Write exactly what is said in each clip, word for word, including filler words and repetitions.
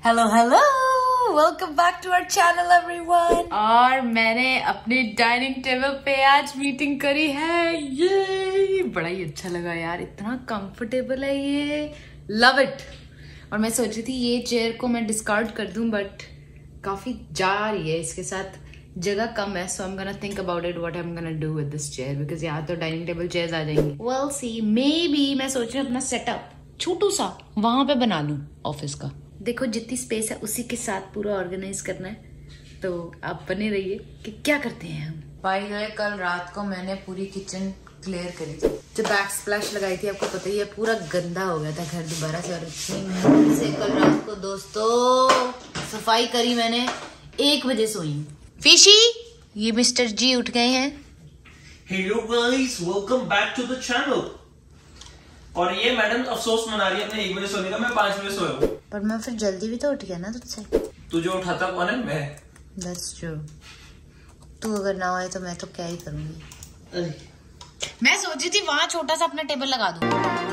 Hello hello, welcome back to our channel everyone. और मैंने अपनी डाइनिंग टेबल पे आज मीटिंग करी है, ये बड़ा ही अच्छा लगा यार, इतना कंफर्टेबल है ये, लव इट। और मैं सोच रही थी ये चेयर को मैं डिस्कार्ड कर दूं, बट काफी जा रही है, इसके साथ जगह कम है, so I am gonna think about it what I am gonna do with this chair, because यहाँ तो डाइनिंग टेबल चेयर्स आ जाएंगी। वेल सी, मे बी मैं सोच रही हूँ अपना सेटअप छोटू सा वहां पे बना लूं ऑफिस का। देखो जितनी स्पेस है उसी के साथ पूरा ऑर्गेनाइज करना है, तो आप बने रहिए कि क्या करते हैं हम। बाय द वे, कल रात को मैंने पूरी किचन क्लियर करी थी, जो बैक स्प्लैश लगाई थी आपको पता ही है, पूरा गंदा हो गया था घर दोबारा से, और इतनी मेहनत से कल रात को दोस्तों सफाई करी मैंने, एक बजे सोई। फिशी, ये मिस्टर जी उठ गए हैं। Hello guys, welcome back to the channel. और ये मैडम अफसोस मना रही है अपने एक बजे सोने का, मैं पांच बजे सोया हूँ। पर मैं फिर जल्दी भी तो उठ गया ना तुझसे। तुझे उठाता कौन है? मैं। That's true। तू अगर ना आए तो मैं तो क्या ही करूंगी। अरे मैं सोची थी वहां छोटा सा अपना टेबल लगा दूं।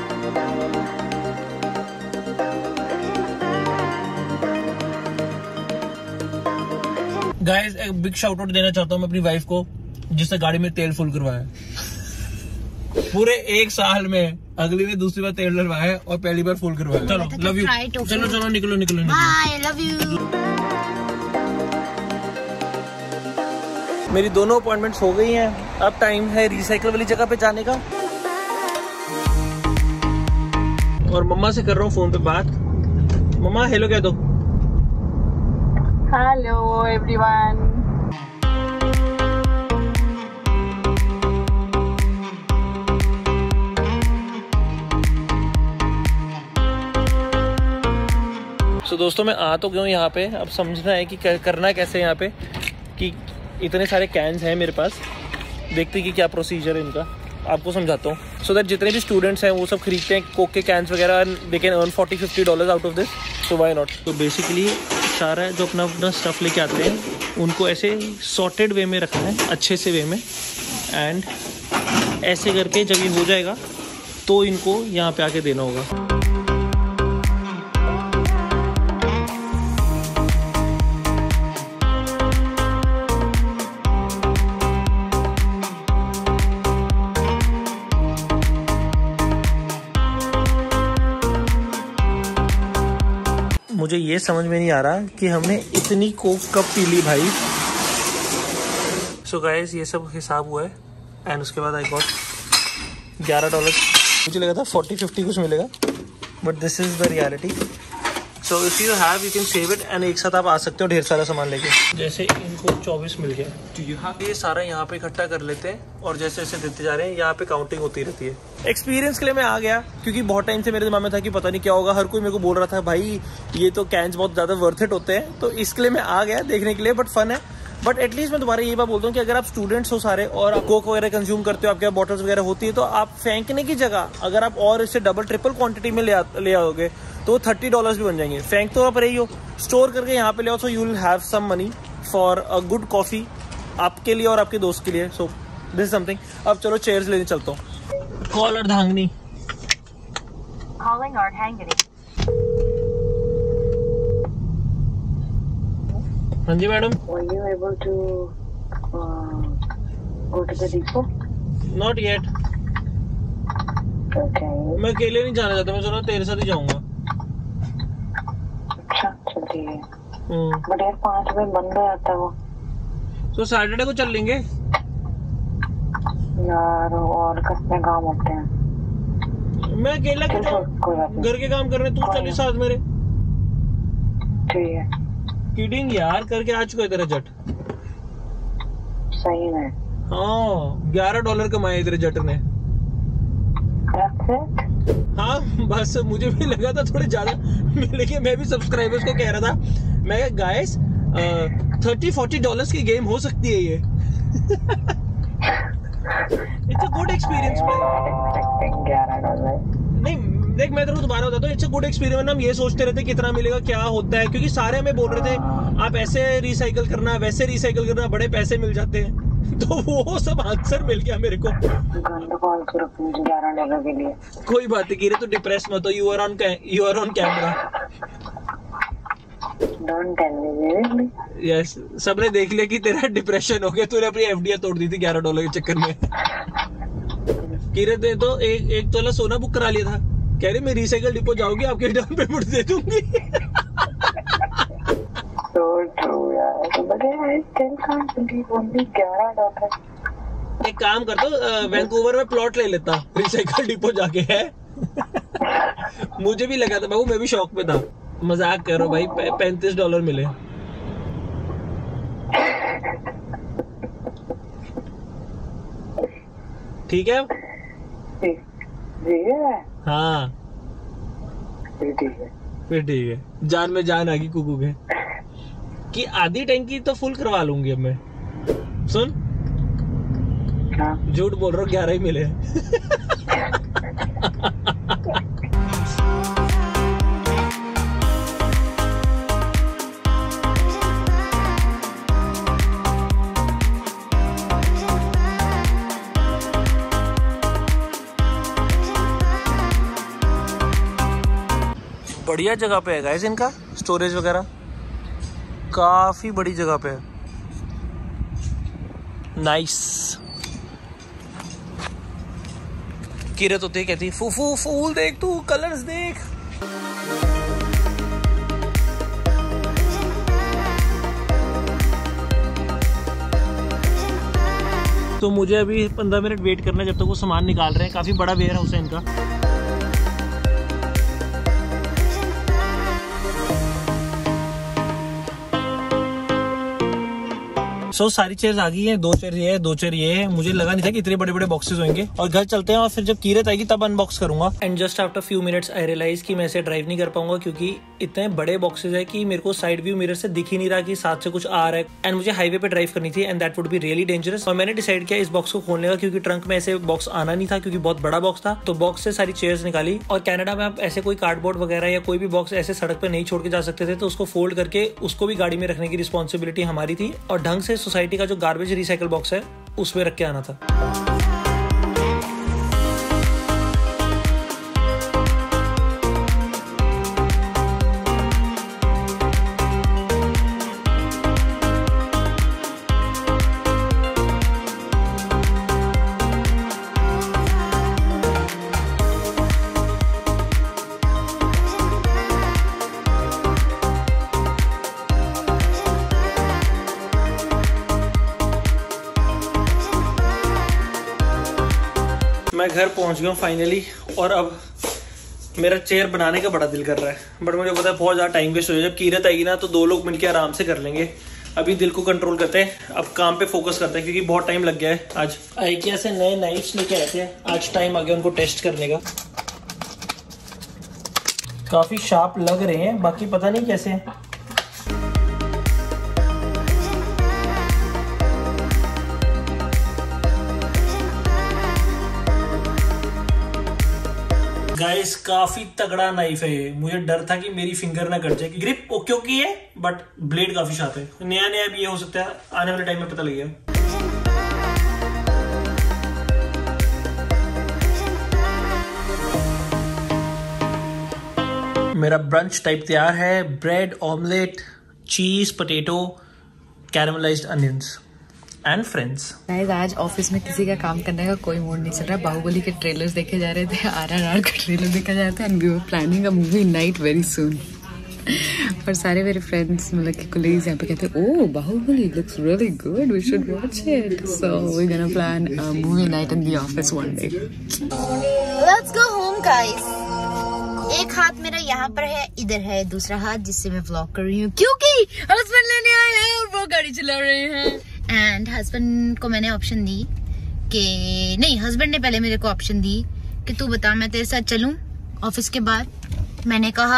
गाइस, एक बिग शाउट आउट देना चाहता हूँ मैं अपनी वाइफ को, जिससे गाड़ी में तेल फुल करवाया पूरे एक साल में। अगली ने दूसरी बार तेल डलवाया है और पहली बार फुल करवाया। चलो लव यू, चलो चलो निकलो निकलो निकलो। Bye, love you. मेरी दोनों अपॉइंटमेंट्स हो गई हैं, अब टाइम है रिसाइकल वाली जगह पे जाने का। और मम्मा से कर रहा हूँ फोन पे बात। मम्मा हेलो कह दो। Hello everyone. तो दोस्तों मैं आ तो गया हूँ यहाँ पे, अब समझना है कि करना कैसे यहाँ पे, कि इतने सारे कैंस हैं मेरे पास, देखते कि क्या प्रोसीजर है इनका, आपको समझाता हूँ। सो दैट जितने भी स्टूडेंट्स हैं वो सब खरीदते हैं कोक के कैंस वगैरह, they can earn forty fifty dollars out of this, so why not. तो बेसिकली सारा जो अपना अपना स्टफ लेके आते हैं उनको ऐसे सॉर्टेड वे में रखना है, अच्छे से वे में, एंड ऐसे करके जब ये हो जाएगा तो इनको यहाँ पे आके देना होगा। मुझे ये समझ में नहीं आ रहा कि हमने इतनी कोक कब पी ली भाई। सो गाइस, ये सब हिसाब हुआ है, एंड उसके बाद आई गॉट ग्यारह डॉलर। मुझे लगा था फोर्टी फिफ्टी कुछ मिलेगा, but this is the reality. So if you have you can save it, and एक साथ आप आ सकते हो ढेर सारा सामान लेके। जैसे इनको चौबीस मिल गया, तो यहाँ ये सारा यहाँ पे इकट्ठा कर लेते हैं, और जैसे जैसे देते जा रहे हैं यहाँ पे काउंटिंग होती रहती है। एक्सपीरियंस के लिए मैं आ गया, क्योंकि बहुत टाइम से मेरे दिमाग में था कि पता नहीं क्या होगा, हर कोई मेरे को बोल रहा था भाई ये तो कैंस बहुत ज्यादा वर्थ इट होते हैं, तो इसके लिए मैं आ गया देखने के लिए, बट फन है। बट एटलीस्ट मैं दोबारा ये बात बोलता हूँ कि अगर आप स्टूडेंट्स हो सारे और आप कोक वगैरह कंज्यूम करते हो, आपके पास बॉटल्स वगैरह होती है, तो आप फेंकने की जगह अगर आप और इससे डबल ट्रिपल क्वांटिटी में ले ले आओगे तो थर्टी डॉलर्स भी बन जाएंगे। फेंक तो आप रही हो, स्टोर करके यहाँ पे ले आओ, so you will have some money for a good coffee आपके लिए और आपके दोस्त के लिए। So this is something. अब चलो चेयर्स लेने चलता हूँ। कॉल और धांगनी। Calling Ardhangani। हाँ जी madam. Were you able to uh, go to the depot? Not yet. Okay। मैं अकेले नहीं जाना चाहता, मैं सोचा तेरे साथ ही जाऊंगा। अच्छा चल ठीक है। बट यार पाँच बजे बंद हो जाता है वो। तो सैटरडे को चल लेंगे यार, और कितने काम होते हैं। मैं अकेला क्यों जाऊं? घर के काम कर रहे, तू चल साथ मेरे। ठीक है। किडिंग यार, करके आ चुका है तेरा जट। सही में? हाँ, ग्यारह डॉलर कमाए तेरे जट ने। हाँ बस, मुझे भी लगा था थोड़े ज्यादा, लेकिन मैं भी सब्सक्राइबर्स को कह रहा था, मैं गाइस थर्टी फोर्टी डॉलर्स की गेम हो सकती है ये। It's a good experience. नहीं देख, मैं तेरे को दोबारा बताता हूँ, इट्स अ गुड एक्सपीरियंस। हम ये सोचते रहते कितना मिलेगा, क्या होता है, क्योंकि सारे हमें बोल रहे थे आप ऐसे रिसाइकल करना, वैसे रिसाइकल करना, बड़े पैसे मिल जाते हैं, तो वो सब आंसर मिल गया मेरे को। ग्यारह डॉलर के लिए कोई बात नहीं, कीरे, तो डिप्रेस मत हो, you are on you are on camera. Don't tell me seriously. Yes, सबने देख लिया कि तेरा डिप्रेशन हो गया, तूने अपनी एफडी तोड़ दी थी ग्यारह डॉलर के चक्कर में। किरत ने तो एक एक तोला सोना बुक करा लिया था, कह रही मैं रिसाइकल डिपो जाऊंगी, आपके डाउन पेमेंट दे दूंगी। So true यार, but I still can't believe only ग्यारह डॉलर। एक काम कर दो, वैंकूवर में प्लॉट ले लेता रिसाइकल डिपो जाके है। मुझे भी लगा था बाबू, मैं भी शौक में था। मजाक करो भाई, पैंतीस डॉलर मिले। ठीक है ठीक है, हाँ ठीक है, फिर ठीक है। जान में जान आ गई कुकू के कि आधी टैंकी तो फुल करवा लूंगी अब मैं। सुन, झूठ बोल रहा हूँ, ग्यारह ही मिले। बढ़िया जगह पे है गाइस इनका स्टोरेज वगैरह, काफी बड़ी जगह पे है। नाइस। किरत होती है कहती फूफू फूल देख, तू कलर्स देख। तो मुझे अभी पंद्रह मिनट वेट करना है जब तक वो सामान निकाल रहे हैं। काफी बड़ा वेयर हाउस है इनका। सो so, सारी चेयर्स आ गई हैं, दो चेयर ये है, दो चेयर ये है। मुझे लगा नहीं था कि इतने बड़े बड़े बॉक्सेस होंगे। और घर चलते हैं और फिर जब कीरत आएगी तब अनबॉक्स करूंगा। And just after few minutes I realize कि मैं इसे ड्राइव नहीं कर पाऊंगा क्योंकि इतने बड़े बॉक्सेस है कि मेरे को साइड व्यू मिरर से दिख ही नहीं रहा कि साथ से कुछ आ रहा है। एंड मुझे हाईवे पे ड्राइव करनी थी and that would be really dangerous. और मैंने डिसाइड किया इस बॉक्स को खोलने का, क्योंकि ट्रंक में ऐसे बॉक्स आना नहीं था क्योंकि बहुत बड़ा बॉक्स था। तो बॉक्स से सारी चेयर्स निकाली। और कनाडा में आप ऐसे कोई कार्डबोर्ड वगैरह या कोई भी बॉक्स ऐसे सड़क पे नहीं छोड़ के जा सकते थे, तो उसको फोल्ड करके उसको भी गाड़ी में रखने की रिस्पॉन्सिबिलिटी हमारी थी। और ढंग से सोसाइटी का जो गार्बेज रिसाइकल बॉक्स है उसमें रख के आना था। मैं घर पहुंच गया हूँ फाइनली। और अब मेरा चेयर बनाने का बड़ा दिल कर रहा है, बट मुझे पता है बहुत ज़्यादा टाइम वेस्ट हो जाए। जब कीरत आएगी ना तो दो लोग मिलकर आराम से कर लेंगे। अभी दिल को कंट्रोल करते हैं, अब काम पे फोकस करते हैं क्योंकि बहुत टाइम लग गया है। आज आइकिया से नए नाइट्स लेके आए थे, आज टाइम आ गया उनको टेस्ट करने का। काफ़ी शार्प लग रहे हैं, बाकी पता नहीं कैसे है। गाइस काफी तगड़ा नाइफ है ये। मुझे डर था कि मेरी फिंगर ना कट जाए। ग्रिप ओके ओके है बट ब्लेड काफी शार्प है। नया नया भी ये हो सकता है, आने वाले टाइम में पता लगेगा। मेरा ब्रंच टाइप तैयार है। Bread, omelette, cheese, potato, caramelised onions and friends. Guys आज ऑफिस में किसी का काम करने का कोई मूड नहीं चल रहा। बाहुबली के ट्रेलर्स देखे जा रहे थे, आरआरआर का ट्रेलर देखा जा रहा था and we were planning a movie night very soon. पर सारे मेरे फ्रेंड्स मतलब कि कोलीग्स यहाँ पे कहते हैं oh Baahubali looks really good, we should watch it. So we gonna plan a movie night in the office one day. Let's go home guys. एक हाथ मेरा यहाँ पर है, इधर है दूसरा हाथ जिससे मैं व्लॉग कर रही हूँ क्योंकि हस्बैंड लेने आए हैं और वो गाड़ी चला रहे हैं। एंड हस्बैंड को मैंने ऑप्शन दी कि नहीं, हस्बैंड ने पहले मेरे को ऑप्शन दी कि तू बता मैं तेरे साथ चलूं ऑफिस के बाद। मैंने कहा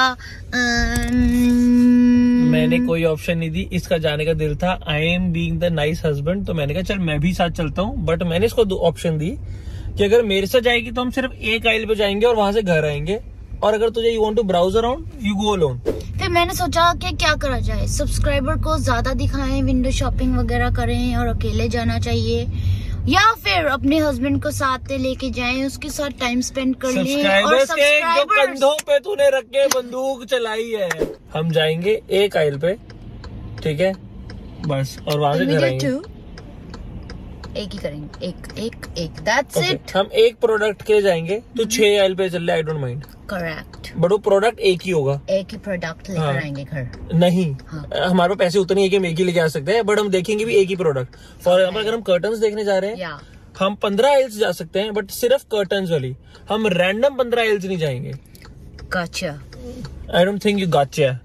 मैंने कोई ऑप्शन नहीं दी, इसका जाने का दिल था। I am being the nice husband, तो मैंने कहा चल मैं भी साथ चलता हूँ। बट मैंने इसको दो ऑप्शन दी कि अगर मेरे साथ जाएगी तो हम सिर्फ एक आइल पे जाएंगे और वहां से घर आएंगे, और अगर तुझे you want to browse around you go alone. फिर मैंने सोचा कि क्या करा जाए, सब्सक्राइबर को ज्यादा दिखाएं, विंडो शॉपिंग वगैरह करें और अकेले जाना चाहिए। या फिर अपने हस्बैंड को साथ लेके जाएं, उसके साथ टाइम स्पेंड कर लें। और सब्सक्राइबर्स के जो सब्सक्राइबर्स कंधों पे तूने रख के बंदूक चलाई है। हम जाएंगे एक आइल पे, ठीक है बस, और वहां से घर आएंगे। एक ही करेंगे, एक एक एक दैट्स इट। हम एक प्रोडक्ट के लिए जाएंगे तो छह आइल पे चल रहा है, I don't mind. Correct. But वो प्रोडक्ट एक ही होगा, एक ही प्रोडक्ट लेकर हाँ। आएंगे घर। नहीं हाँ। हमारे पास पैसे उतने ही कि हम एक ही लेके आ सकते हैं, बट हम देखेंगे भी एक ही प्रोडक्ट। फॉर एग्जाम्पल अगर हम कर्टन्स देखने जा रहे हैं या हम पंद्रह आइल्स जा सकते हैं, बट सिर्फ कर्टन्स वाली। हम रैंडम पंद्रह आइल्स नहीं जाएंगे। Gotcha. I don't think you gotcha.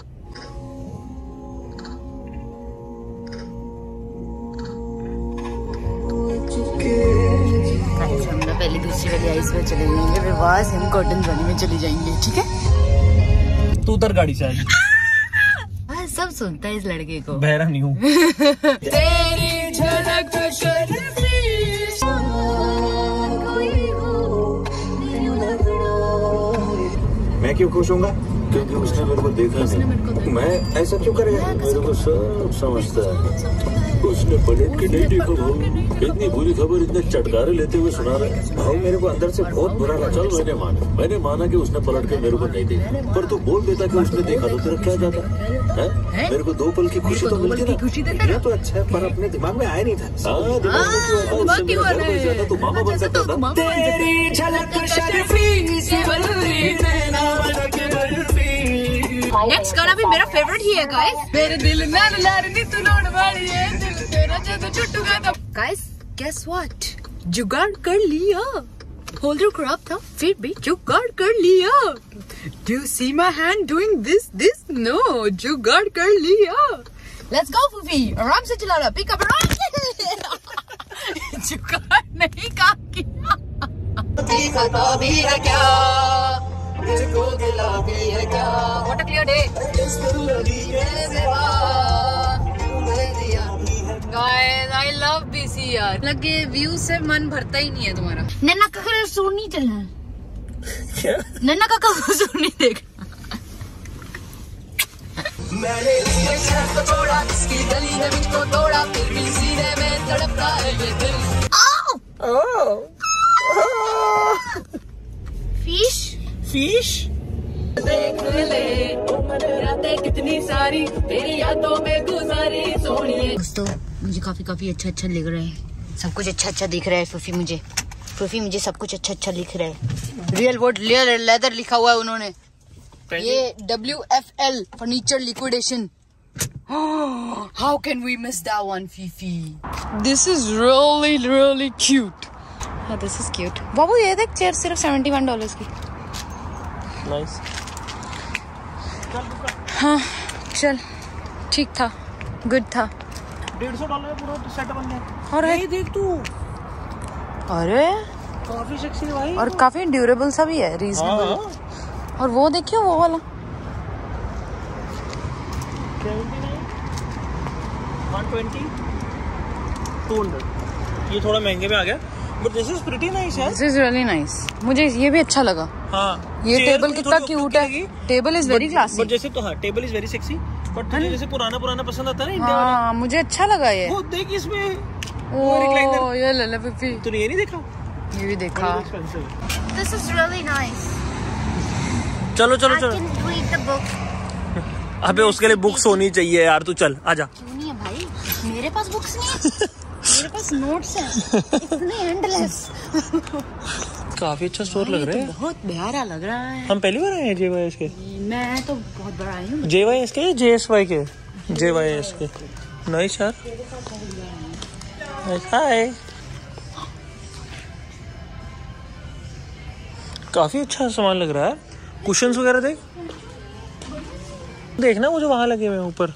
पहले दूसरी वाली आइस में चले जाएंगे, फिर वहां से हम कॉटन वाली में चले जाएंगे, ठीक है? तू उतर गाड़ी से आज। हाँ, सब सुनता है इस लड़के को। बहरा नहीं हूँ। तेरी झलक मैं क्यों खुश हूँगा? क्योंकि उसने मेरे को देखा नहीं। मैं ऐसा क्यों करेगा? मेरे को सब समझता है। उसने पलट के नहीं देखा भाई। इतनी बुरी खबर इतने चटकारे लेते हुए सुना रहे भाई, मेरे को अंदर से बहुत बुरा लगा। चल मैंने माना मैंने माना कि उसने पलट के मेरे को नहीं देखा, पर तू बोल देता कि उसने देखा तो तेरा क्या जाता है? मेरे को दो पल की खुशी तो मिलती ना, ये तो अच्छा है, पर अपने दिमाग में आया नहीं था। हाँ, दिमाग में क्यों आया? उससे मेरा घर बन जाता तो मामा बन सकता था। तेरी झलक शर्फी सी बल्ली नैना के बर्फी। नेक्स्ट गाना भी मेरा फेवरेट ही है गाइस। मेरे दिल नाल लारनी तू लोड़ वाली है, दिल तेरा जद छुटूगा तो। गाइस गेस व्हाट, जुगाड़ कर लिया। होल्डर खराब था फिर भी जुगाड़ कर लिया। Do you see my hand doing this this? No, जुगाड़ कर लिया। लेट्स गो फूफी, आराम से चलाना, पिक अप आराम से। जुगाड़ नहीं काम किया। खता भी है क्या, मुझको गिला भी है क्या। What a clear day. Guys, I love B C यार। लगे व्यू से मन भरता ही नहीं है तुम्हारा। नन्ना का कलर सूट नहीं चलना। क्या? नन्ना का कलर सूट नहीं देखा। मैंने लिए शर्त तोड़ा, इसकी गली ने मुझको तोड़ा, फिर भी सीने में तड़पता है ये दिल। फिश फिश देख ले रातें कितनी सारी तेरी यादों में गुजारी सोनिए। दोस्तों मुझे काफी काफी अच्छा अच्छा लग रहा है, सब कुछ अच्छा अच्छा दिख रहा है। फूफी मुझे फूफी मुझे सब कुछ अच्छा अच्छा लिख रहा है। रियल वर्ड लेदर लिखा हुआ है उन्होंने। ये W F L furniture liquidation. How can we miss that one, Fifi? This is really really cute. हाँ दिस इज क्यूट। बाबू ये देख चेयर सिर्फ सेवेंटी वन डॉलर की। नाइस। हाँ चल ठीक था, गुड था। डेढ़ सौ डॉलर पूरा सेट बन गया। और ये देख तू, अरे काफी सेक्सी है भाई। और काफी ड्यूरेबल सा भी है, रीजनेबल। हाँ। और वो देखियो वो वाला वन ट्वेंटी, टू हंड्रेड। ये थोड़ा महंगे में आ गया, but this is pretty nice यार। This is really nice. मुझे ये भी अच्छा लगा। हाँ, ये टेबल कितना क्यूट है। Table is very classy. But जैसे तो हाँ table is very sexy, but तुझे जैसे पुराना पुराना पसंद आता है ना इंडिया वाला। हाँ मुझे अच्छा लगा ये। वो देख इसमें ओ ये ले ले फिफी। तूने ये नहीं देखा? ये भी देखा। This is really nice. चलो चलो I चलो। can read the book. अबे उसके लिए बुक्स होनी चाहिए यार, तू चल आजा। क्यों नहीं है भाई, मेरे पास बुक्स नहीं है। मेरे पास नोट्स हैं इतने एंडलेस। काफी अच्छा स्टोर लग रहा है। बहुत प्यारा लग रहा है। हम पहली बार आए हैं जे वाई एस के। मैं तो बहुत बड़ा आई हूँ। जे वाई एस के जे S Y K J Y S K. Nice यार। हाय। काफी अच्छा सामान लग रहा है। कुशन्स वगैरह देख देखना वो जो वहां लगे हुए हैं ऊपर,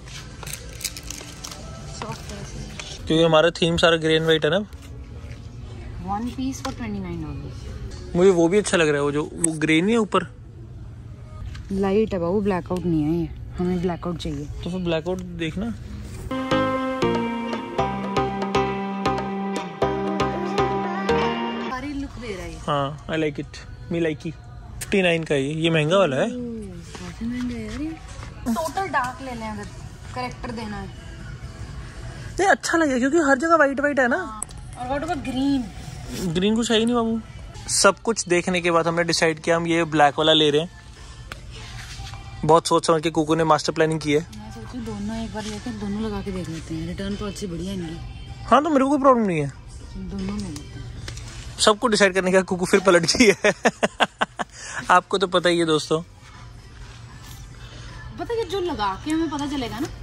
क्योंकि हमारा थीम सारा ग्रे एंड व्हाइट है ना। One piece for twenty nine dollar. मुझे वो भी अच्छा लग रहा है, वो जो वो ग्रे नहीं है ऊपर। लाइट है बाबू, ब्लैकआउट नहीं है ये। हमें ब्लैकआउट चाहिए। तो फिर ब्लैकआउट देखना। सारी लुक दे रहा है। हाँ I like it, me like it. Fifty nine का ये ये महंगा वाला है। काफी महंगा है यार ये। टोटल डार्क ले लें अगर करेक्टर देना है। ये अच्छा लगेगा क्योंकि हर जगह वाइट वाइट है ना। और व्हाट अबाउट ग्रीन? ग्रीन कुछ है ही नहीं बाबू। सब कुछ देखने के बाद हमने डिसाइड किया हम ये ब्लैक वाला ले रहे हैं। बहुत सोच समझ के कुकू ने मास्टर प्लानिंग की है। मैं सोचूं दोनों एक बार लेकर दोनों लगा के देख लेते हैं, रिटर्न पॉलिसी बढ़िया इनकी। हाँ तो मेरे को कोई प्रॉब्लम नहीं है, दोनों में लेते हैं। सबको डिसाइड करने का कुकू फिर पलट गई है। आपको तो पता ही है दोस्तों। पता है जो लगा के हमें पता चलेगा ना।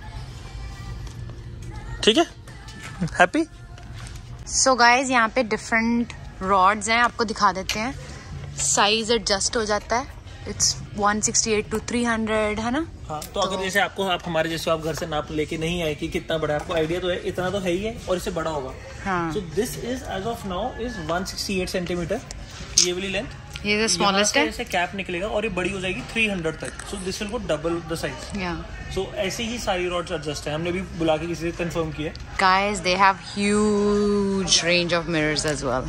ठीक है, हैप्पी। सो गाइज यहाँ पे डिफरेंट रॉड्स हैं, आपको दिखा देते हैं। साइज एडजस्ट हो जाता है। It's one sixty eight to three hundred है ना। हाँ तो, तो अगर जैसे आपको आप हमारे जैसे आप घर से नाप लेके नहीं आए कि कितना बड़ा है, आपको आइडिया तो है इतना तो है ही है और इससे बड़ा होगा। हाँ। So this is as of now is one sixty eight centimeter ये वाली लेंथ। ये जो स्मॉलेस्ट है, ऐसे कैप निकलेगा और ये बड़ी हो जाएगी थ्री हंड्रेड तक। So this will go double the size. या सो ऐसे ही सारी रॉड्स एडजस्ट है। हमने भी बुला के किसी से कंफर्म किया। Guys they have huge range of mirrors as well.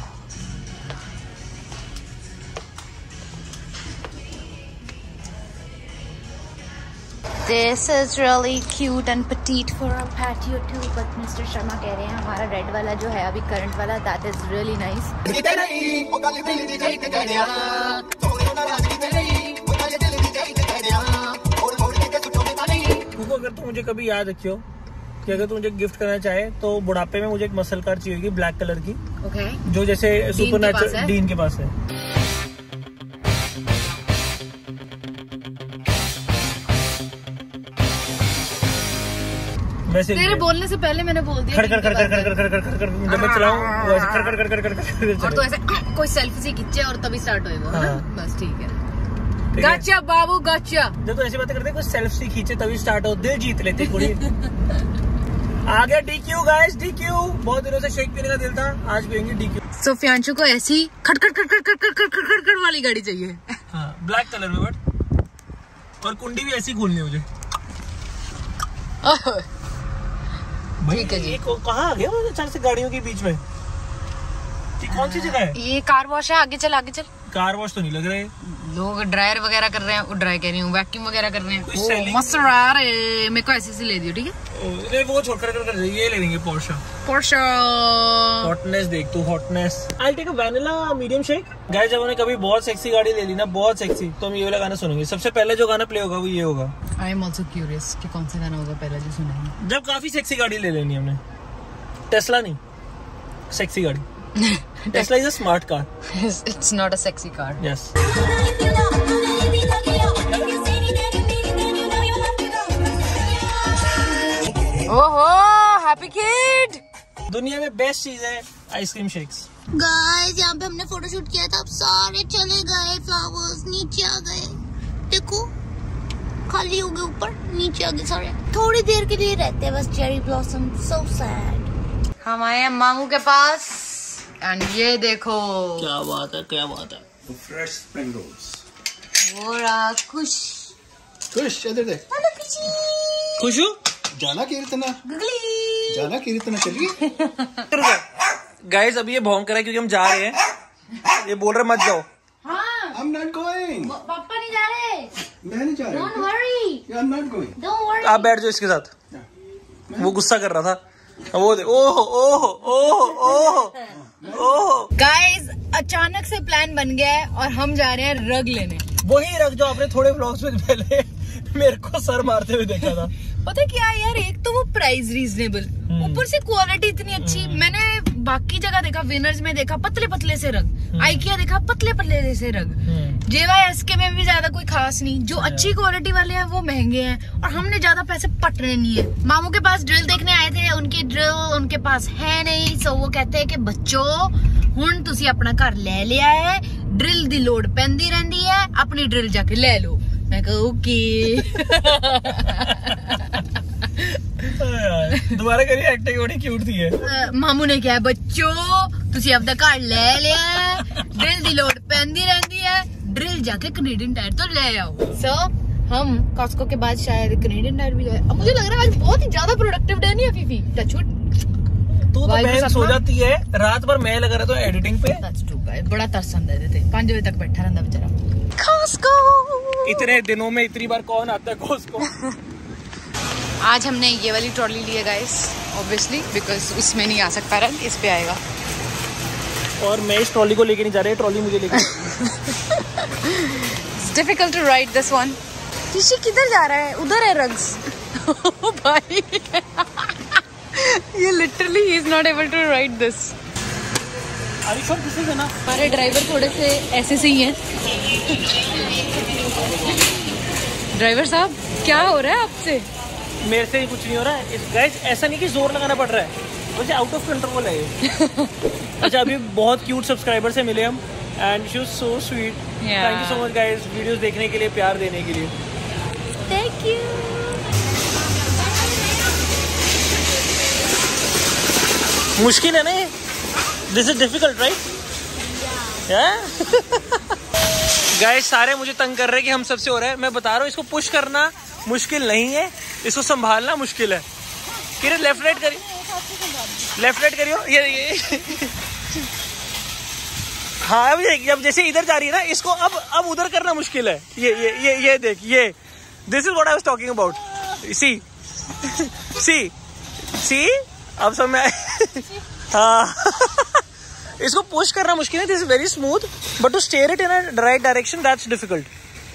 This is really cute and petite for our patio too, but mister Sharma कह रहे हैं हमारा रेड वाला जो है अभी करंट वाला that is really nice. कुको अगर तू मुझे कभी याद रखियो कि अगर तू मुझे गिफ्ट करना चाहे तो बुढ़ापे में मुझे एक मसल कार चाहिए होगी ब्लैक कलर की। Okay. जो जैसे सुपर नेचुरल डीन के पास है। वैसे तेरे बोलने से पहले मैंने बोल दिया। खड़ खड़ खड़ खड़ खड़ खड़ खड़ खड़ खड़ जब मैं चलाऊं वो ऐसे खड़ खड़ खड़ खड़ खड़ खड़ और तो ऐसे कोई सेल्फी से खींचे और तभी स्टार्ट होएगा है ना? हाँ। बस ठीक है। ठीक है? गच्चा बाबू गच्चा। जब तो ऐसी बातें करते कोई सेल्फी खींचे तभी स्टार्ट हो, दिल जीत लेती कुड़ी। आ गया डीक्यू गाइस, डीक्यू। बहुत दिनों से शेक पीने का दिल था, आज पियेंगे डीक्यू। सो फियांशु को ऐसी खट खट खट खट खट खट खट खट वाली गाड़ी चाहिए। हाँ ब्लैक कलर में बट और कुंडी भी ऐसी खोलनी है मुझे। ठीक है जी। ये कहाँ आ गया अचानक से गाड़ियों के बीच में? ये कौन सी जगह है? ये कार वॉश है, आगे चल आगे चल। कार वॉश तो नहीं लग रहे। लोग ड्रायर वगैरह कर रहे हैं, वो ड्राई कह रही हूँ वैक्यूम वगैरह कर रहे हैं। कोई ओ, selling- मस्त आ रहे। मेरे को ऐसे से ले दियो ठीक है। नहीं वो छोड़ कर कर कर ये ले लेंगे पोर्शा। पोर्शा। हॉटनेस देख तू, hotness. I take a vanilla medium shake. Guys जब हमने कभी बहुत सेक्सी गाड़ी ले ली ना, बहुत सेक्सी, तो हम ये वाला गाना सुनेंगे। सबसे पहले जो गाना प्ले होगा वो ये होगा। आई एम ऑल्सो क्यूरियस कि कौन सा गाना होगा पहला जो सुनेंगे। जब काफी सेक्सी गाड़ी ले लेनी हमने। टेस्ला नहीं, सेक्सी गाड़ी। Tesla is a smart car. It's not a sexy car. Yes. ओहो हैप्पी किड। दुनिया में बेस्ट चीज है आइसक्रीम शेक्स। गाइस यहाँ पे हमने फोटोशूट किया था, अब सारे चले गए, फ्लावर्स नीचे आ गए। देखो खाली हो गए, ऊपर नीचे आ गए सारे। थोड़ी देर के लिए रहते हैं बस चेरी ब्लॉसम। So sad. हम आए हैं मामू के पास एंड ये देखो क्या बात है, क्या बात है। Fresh spring rolls. वो रहा खुश। खुश इधर देख। खुश हो? जाना कीर्तना, जाना कीर्तना चलिए। गाइस अभी ये भौंक रहा है क्योंकि हम जा रहे हैं। ये बोल रहे मत जाओ। I'm not going. पापा नहीं जा रहे। मैं नहीं जा रहा। Don't worry. I'm not going. Don't worry. आप बैठ जाओ इसके साथ। वो गुस्सा कर रहा था। वो दे ओह ओह ओह ओह ओह। गाइस अचानक से प्लान बन गया है और हम जा रहे हैं रग लेने। वही रग जो आपने थोड़े व्लॉग्स में पहले मेरे को सर मारते हुए देखा था। पता क्या है यार, एक तो वो प्राइस रीजनेबल, ऊपर से क्वालिटी इतनी अच्छी। मैंने बाकी जगह देखा, विनर्स में देखा पतले पतले से रग, आइकिया देखा पतले पतले से रग, जेवाईएसके में भी ज्यादा कोई खास नहीं। जो अच्छी क्वालिटी वाले हैं वो महंगे हैं और हमने ज्यादा पैसे पटने नहीं है। मामू के पास ड्रिल देखने आए थे, उनकी ड्रिल उनके पास है नहीं। सो वो कहते हैं कि बच्चों हुण तुसी अपना घर ले लिया है, ड्रिल दी लोड पैंदी रहंदी है, अपनी ड्रिल जाके ले लो। मैं कहा ओके। दोबारा करिए, एक्टिंग बड़ी क्यूट थी है। मामू ने क्या है, बच्चों तुसी अपना घर ले लिया है, ड्रिल दी लोड पैंदी रहंदी है, ड्रिल जाके कनेडियन टायर तो ले आओ। सो so, हम कॉस्को के बाद शायद कनेडियन टायर भी जाए। अब मुझे लग रहा है आज बहुत ही ज्यादा प्रोडक्टिव डे नहीं है फीफी। टचवुड तू तो बहन सो जाती है, रात भर मैं लगा रहता हूँ एडिटिंग पे। बड़ा तरस आता है, पांच बजे तक बैठा रहता बेचारा कॉस्को। इतने दिनों में इतनी बार कौन आता है कॉस्को? आज हमने ये वाली ट्रॉली ली है गाइस, ऑब्वियसली बिकॉज उसमें नहीं आ सकता रंग, इस पे आएगा। और मैं इस ट्रॉली को लेके नहीं जा रहा, ट्रॉली मुझे लेके difficult to ride this one. Rishi किधर जा रहा है? उधर है रग्स। भाई ये literally he is not able to ride this. Are you sure this is enough? हमारे ड्राइवर थोड़े से ऐसे से ही हैं। ड्राइवर साहब क्या हो रहा है आपसे? मेरे से ही कुछ नहीं हो रहा है गाइस, ऐसा नहीं कि जोर लगाना पड़ रहा है, मुझे आउट ऑफ कंट्रोल है ये। अच्छा अभी बहुत क्यूट सब्सक्राइबर से मिले हम and she was so sweet. Thank you so much guys videos देखने के लिए, प्यार देने के लिए। Thank you. मुश्किल है ना ये? This is difficult right? Guys सारे मुझे तंग कर रहे हैं कि हम सबसे हो रहा है। मैं बता रहा हूँ इसको पुश करना मुश्किल नहीं है, इसको संभालना मुश्किल है। किरण लेफ्ट राइट करिए, लेफ्ट राइट करियो। ये ये हाँ अब ये जब जैसे इधर जा रही है ना, इसको अब अब उधर करना मुश्किल है। ये ये ये ये देख, ये this is what I was talking about. See see see अब सब मैं हाँ इसको पुश करना मुश्किल है। This is very smooth but to steer it in a right direction that's difficult.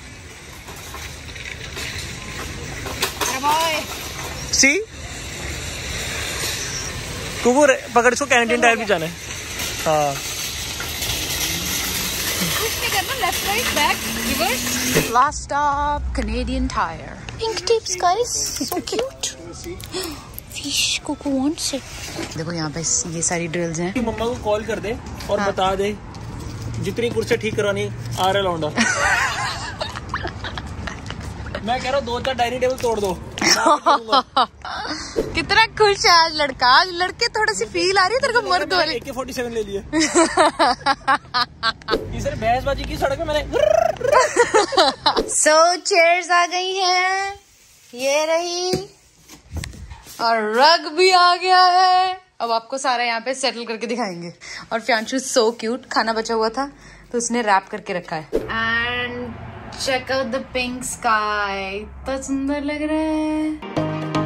See कुकुर पकड़, इसको कैनेडियन टायर भी जाना है। हाँ left right back reverse. Last stop Canadian Tire. Pink tips guys, so cute. Fish Kuku wants it. देखो यहाँ पे ये सारी ड्रिल्स हैं। मम्मा को कॉल कर दे और हाँ। बता दे जितनी कुर्सी ठीक करानी आ रहा लौंडा। मैं कह रहा हूँ दो चार डाइनिंग टेबल तोड़ दो। कितना खुश है आज लड़का। आज लड़के थोड़ी सी फील आ रही है तेरे को मर्द वाली। ए के फोर्टी सेवन ले लिए। इसे बहसबाजी की सड़क में मैंने। सो चेयर्स आ गई हैं, ये रही, और रग भी आ गया है। अब आपको सारा यहाँ पे सेटल करके दिखाएंगे। और फ्यांशु सो क्यूट, खाना बचा हुआ था तो उसने रैप करके रखा है। And check out the pink sky, इतना सुंदर लग रहा है।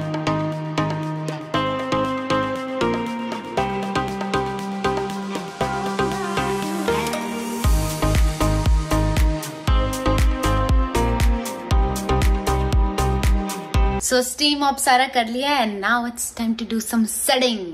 So steam up सारा कर लिया है and now it's time to do some setting.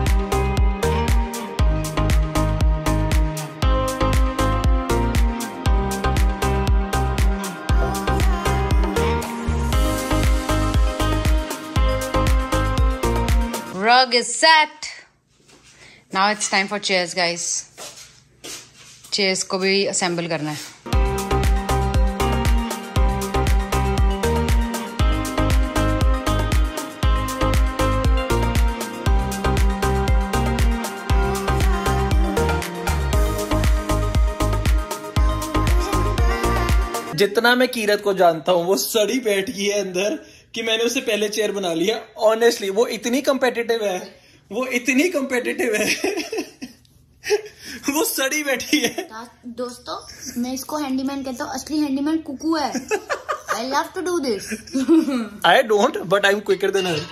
Rug is set. Now it's time for chairs guys. Chairs को भी assemble करना है. जितना मैं कीरत को जानता हूँ वो सड़ी बैठ गई है अंदर कि मैंने उसे पहले चेयर बना लिया। ऑनेस्टली वो इतनी कंपेटिटिव है, वो इतनी कंपेटिटिव है। वो सड़ी बैठी है। दोस्तों मैं इसको हैंडीमैन कहता हूँ, असली हैंडीमैन कुकू है। I love to do this. I don't but I am quicker than her.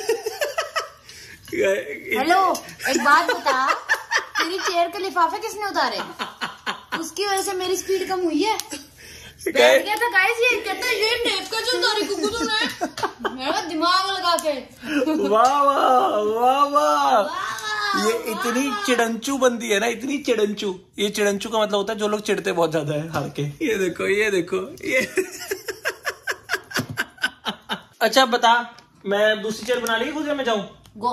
Hello एक बात बता, तेरी चेयर के लिफाफे किसने उतारे? उसकी वजह से मेरी स्पीड कम हुई है। बैठ गया था गाइस, ये कहता है ये टेप का जो उतारी कुकू तूने मेरा दिमाग लगा के। वाह वाह वाह वाह। ये इतनी चिड़ंचू बंदी है ना, इतनी चिड़ंचू। ये चिड़ंचू का मतलब होता है जो लोग चिढ़ते बहुत ज्यादा है हार के। ये देखो ये देखो ये। अच्छा बता, मैं दूसरी चेयर बना ली खुद या मैं जाऊं? गो।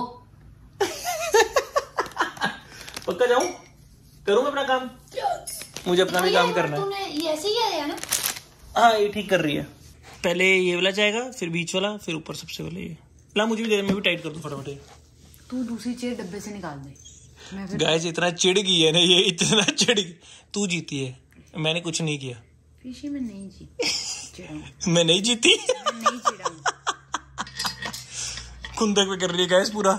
पक्का जाऊं? करूंगा अपना काम। मुझे अपना भी काम करना है। तूने ये ऐसे ही है ना? हाँ ये ठीक कर रही है। पहले ये वाला जाएगा, फिर बीच वाला, फिर ऊपर सबसे वाला ये। ला मुझे भी दे, मैं भी टाइट कर दूं फटाफट। तू दूसरी चेयर डब्बे से निकाल दे। गाइस इतना चिढ़ गई है ना ये, इतना चिढ़ गई। तू जीती है, मैंने कुछ नहीं किया। फिशी में नहीं जीती। मैं नहीं जीती। नहीं चिढ़ा। खुंदक में कर रही है गाइस पूरा।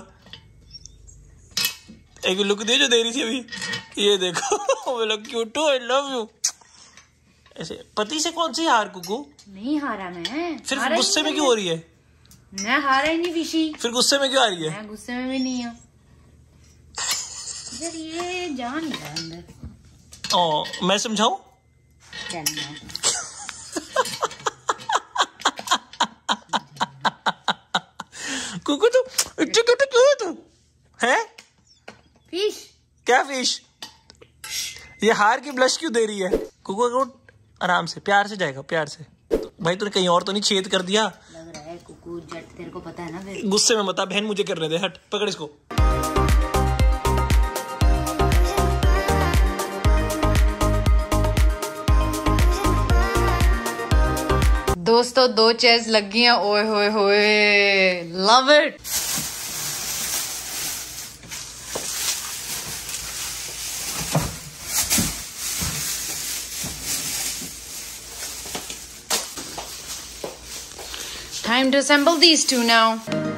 एक लुक दे जो दे रही थी अभी। ये देखो क्यूट, आई लव यू। ऐसे पति से कौन सी हार कुकू? नहीं हारा मैं। फिर गुस्से में क्यों हो रही है? मैं हारा ही नहीं फिशी। फिर गुस्से में क्यों आ रही है? मैं गुस्से में भी नहीं हूँ। यार ये जान लगा अंदर। ओ, मैं समझाऊं? चलना। कुकू तो इतना क्यों क्यों तू है? फिश क्या फिश? ये हार की ब्लश क्यों दे रही है? कुकू को आराम से प्यार से जाएगा, प्यार से। तो भाई तूने कहीं और तो नहीं छेद कर दिया? लग रहा है कुकू जट, तेरे को पता है ना फिर। गुस्से में बता बहन, मुझे करने दे। हट, पकड़ इसको। दोस्तों दो चेयर्स लग गई हैं। ओए होए होए, love it. Time to assemble these two now.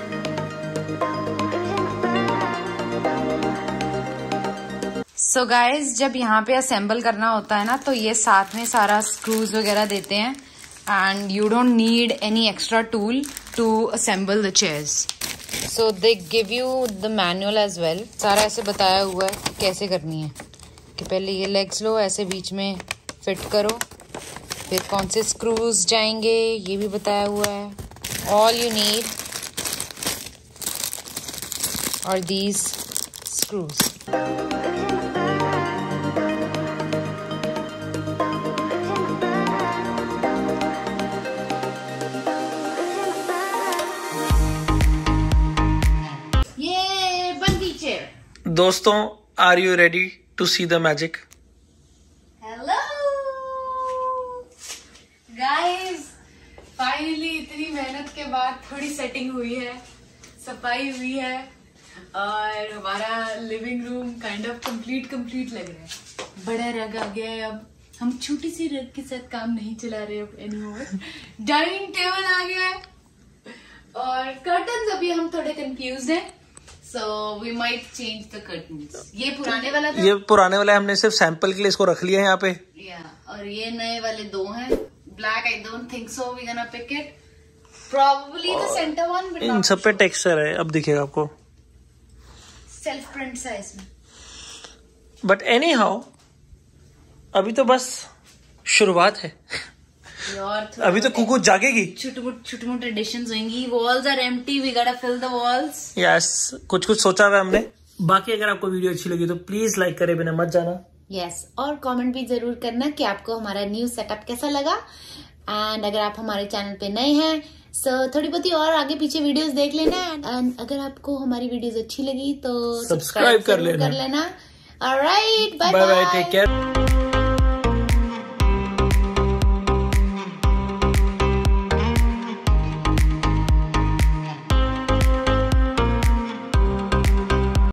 So guys, जब यहाँ पे assemble करना होता है ना, तो ये साथ में सारा screws वगैरह देते हैं and you don't need any extra tool to assemble the chairs. So they give you the manual as well. सारा ऐसे बताया हुआ है कि कैसे करनी है, कि पहले ये legs लो, ऐसे बीच में fit करो, फिर कौन से screws जाएंगे ये भी बताया हुआ है। All you need are these screws. ये बंदी चेयर। दोस्तों, are you ready to see the magic? Hello guys, finally इतनी मेहनत के बाद थोड़ी सेटिंग हुई है, सफाई हुई है और हमारा living room kind of complete complete लग रहा है। बड़ा रग आ गया है। अब हम छोटी सी रग के साथ काम नहीं चला रहे अब एनीमोर। डाइनिंग टेबल आ गया है और कर्टन्स अभी हम थोड़े कंफ्यूज हैं, so we might change the curtains. ये पुराने वाला था, ये पुराने वाला है, हमने सिर्फ सैंपल के लिए इसको रख लिया है यहाँ पे। या और ये नए वाले दो हैं। Black, I don't think so. We're gonna pick it. Probably the center one, but in not सब पे टेक्सचर है, अब दिखेगा आपको। self print सा है इसमें। बट एनी हाउ, अभी तो बस शुरुआत है। और अभी तो कुकू जागेगी। छोटे मोटे छोटे मोटे एडिशंस होंगी। Walls are empty. We gotta fill the walls. Yes, कुछ कुछ सोचा हुआ है हमने। बाकी अगर आपको वीडियो अच्छी लगी तो प्लीज लाइक करे बिना मत जाना। यस yes, और कमेंट भी जरूर करना कि आपको हमारा न्यू सेटअप कैसा लगा। एंड अगर आप हमारे चैनल पे नए हैं सो so, थोड़ी बहुत और आगे पीछे वीडियोस देख लेना। एंड अगर आपको हमारी वीडियोस अच्छी लगी तो सब्सक्राइब कर लेना। कर लेना। Alright, bye bye, take care.